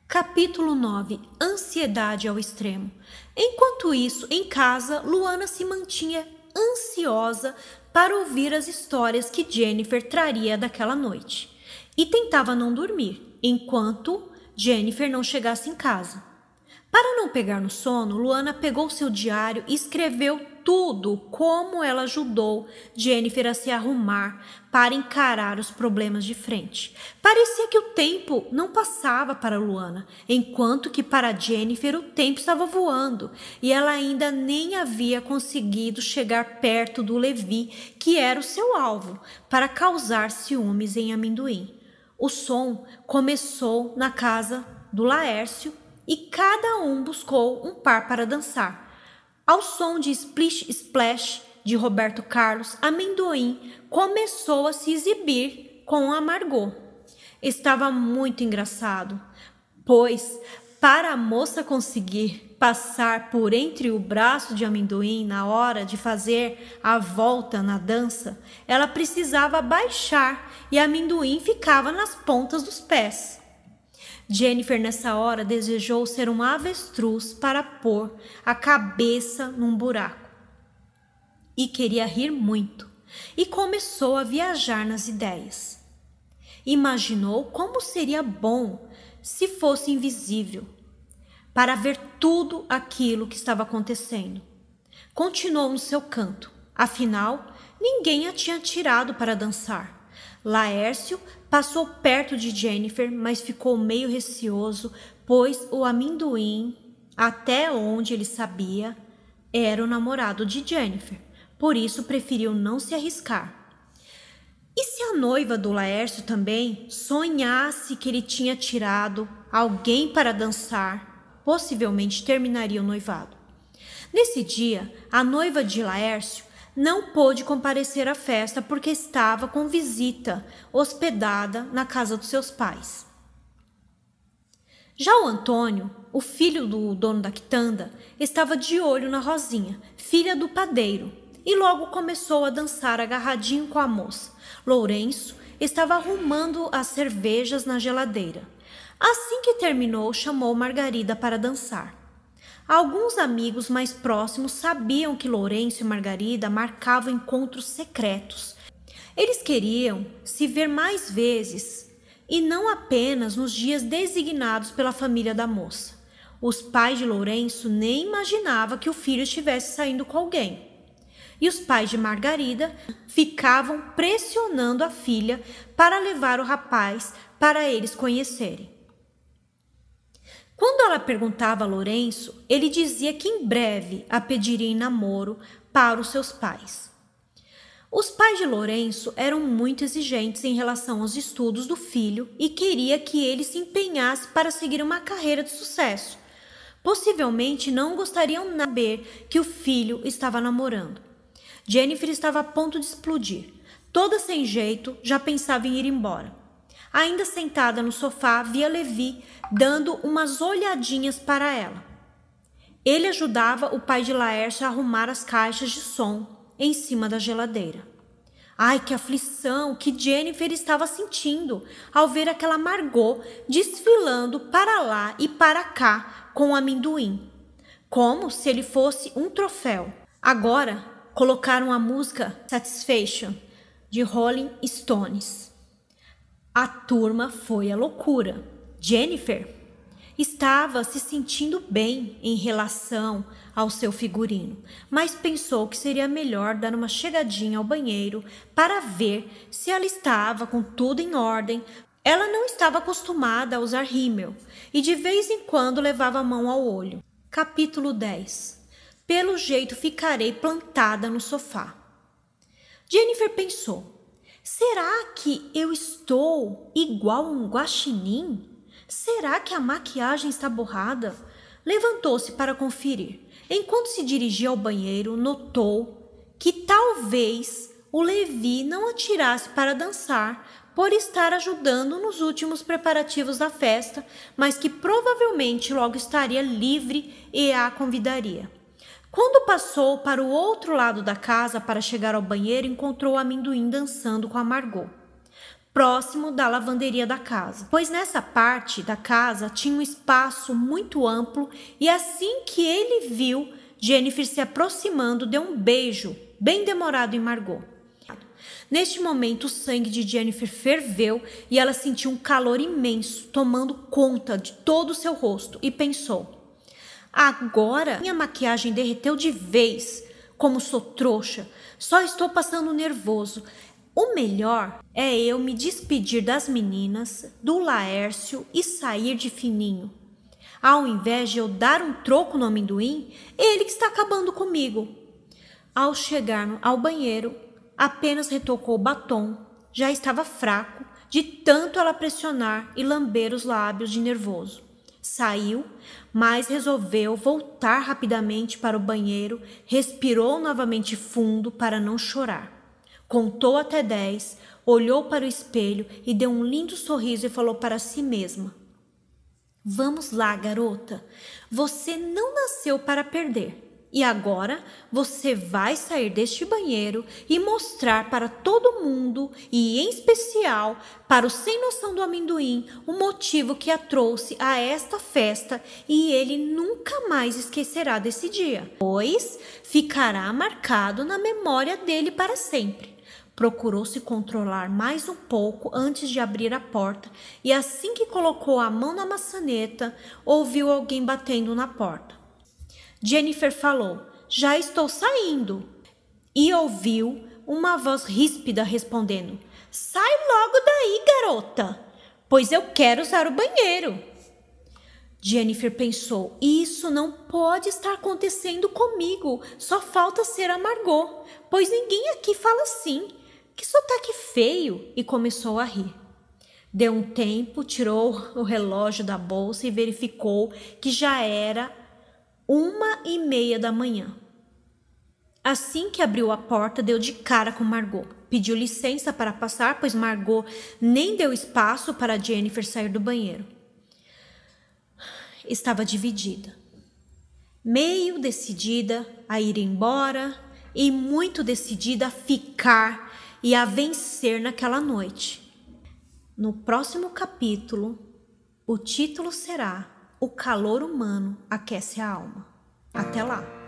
Capítulo 9. Ansiedade ao extremo. Enquanto isso, em casa, Luana se mantinha ansiosa para ouvir as histórias que Jennifer traria daquela noite e tentava não dormir enquanto Jennifer não chegasse em casa. Para não pegar no sono, Luana pegou seu diário e escreveu tudo como ela ajudou Jennifer a se arrumar para encarar os problemas de frente. Parecia que o tempo não passava para Luana, enquanto que para Jennifer o tempo estava voando e ela ainda nem havia conseguido chegar perto do Levi, que era o seu alvo, para causar ciúmes em Amendoim. O som começou na casa do Laércio e cada um buscou um par para dançar. Ao som de Splish Splash de Roberto Carlos, Amendoim começou a se exibir com a Margot. Estava muito engraçado, pois para a moça conseguir passar por entre o braço de Amendoim na hora de fazer a volta na dança, ela precisava baixar e Amendoim ficava nas pontas dos pés. Jennifer, nessa hora, desejou ser um avestruz para pôr a cabeça num buraco. E queria rir muito. E começou a viajar nas ideias. Imaginou como seria bom se fosse invisível, para ver tudo aquilo que estava acontecendo. Continuou no seu canto. Afinal, ninguém a tinha tirado para dançar. Laércio passou perto de Jennifer, mas ficou meio receoso, pois o Amendoim, até onde ele sabia, era o namorado de Jennifer. Por isso, preferiu não se arriscar. E se a noiva do Laércio também sonhasse que ele tinha tirado alguém para dançar, possivelmente terminaria o noivado. Nesse dia, a noiva de Laércio não pôde comparecer à festa porque estava com visita hospedada na casa dos seus pais. Já o Antônio, o filho do dono da quitanda, estava de olho na Rosinha, filha do padeiro, e logo começou a dançar agarradinho com a moça. Lourenço estava arrumando as cervejas na geladeira. Assim que terminou, chamou Margarida para dançar. Alguns amigos mais próximos sabiam que Lourenço e Margarida marcavam encontros secretos. Eles queriam se ver mais vezes e não apenas nos dias designados pela família da moça. Os pais de Lourenço nem imaginavam que o filho estivesse saindo com alguém. E os pais de Margarida ficavam pressionando a filha para levar o rapaz para eles conhecerem. Quando ela perguntava a Lourenço, ele dizia que em breve a pediria em namoro para os seus pais. Os pais de Lourenço eram muito exigentes em relação aos estudos do filho e queria que ele se empenhasse para seguir uma carreira de sucesso. Possivelmente não gostariam de saber que o filho estava namorando. Jennifer estava a ponto de explodir. Toda sem jeito, já pensava em ir embora. Ainda sentada no sofá, via Levi dando umas olhadinhas para ela. Ele ajudava o pai de Laércio a arrumar as caixas de som em cima da geladeira. Ai, que aflição que Jennifer estava sentindo ao ver aquela Margot desfilando para lá e para cá com o Amendoim, como se ele fosse um troféu. Agora colocaram a música Satisfaction de Rolling Stones. A turma foi à loucura. Jennifer estava se sentindo bem em relação ao seu figurino, mas pensou que seria melhor dar uma chegadinha ao banheiro para ver se ela estava com tudo em ordem. Ela não estava acostumada a usar rímel e de vez em quando levava a mão ao olho. Capítulo 10. Pelo jeito ficarei plantada no sofá. Jennifer pensou: será que eu estou igual a um guaxinim? Será que a maquiagem está borrada? Levantou-se para conferir. Enquanto se dirigia ao banheiro, notou que talvez o Levi não a tirasse para dançar por estar ajudando nos últimos preparativos da festa, mas que provavelmente logo estaria livre e a convidaria. Quando passou para o outro lado da casa para chegar ao banheiro, encontrou o Amendoim dançando com a Margot. próximo da lavanderia da casa, pois nessa parte da casa tinha um espaço muito amplo e assim que ele viu Jennifer se aproximando, deu um beijo bem demorado em Margot. Neste momento, o sangue de Jennifer ferveu e ela sentiu um calor imenso tomando conta de todo o seu rosto e pensou: agora minha maquiagem derreteu de vez. Como sou trouxa, só estou passando nervoso. O melhor é eu me despedir das meninas, do Laércio e sair de fininho. Ao invés de eu dar um troco no amendoim, ele que está acabando comigo. Ao chegar ao banheiro, apenas retocou o batom. Já estava fraco de tanto ela pressionar e lamber os lábios de nervoso. Saiu, mas resolveu voltar rapidamente para o banheiro, respirou novamente fundo para não chorar. Contou até 10, olhou para o espelho e deu um lindo sorriso e falou para si mesma: vamos lá, garota. Você não nasceu para perder. E agora você vai sair deste banheiro e mostrar para todo mundo, e em especial para o sem noção do amendoim, o motivo que a trouxe a esta festa, e ele nunca mais esquecerá desse dia, pois ficará marcado na memória dele para sempre. Procurou se controlar mais um pouco antes de abrir a porta, e assim que colocou a mão na maçaneta, ouviu alguém batendo na porta. Jennifer falou: já estou saindo. E ouviu uma voz ríspida respondendo: sai logo daí, garota, pois eu quero usar o banheiro. Jennifer pensou: isso não pode estar acontecendo comigo, só falta ser a Margot, pois ninguém aqui fala assim. Que sotaque feio! E começou a rir. Deu um tempo, tirou o relógio da bolsa e verificou que já era 1h30 da manhã. Assim que abriu a porta, deu de cara com Margot. Pediu licença para passar, pois Margot nem deu espaço para Jennifer sair do banheiro. Estava dividida. Meio decidida a ir embora e muito decidida a ficar e a vencer naquela noite. No próximo capítulo, o título será: O calor humano aquece a alma. Até lá!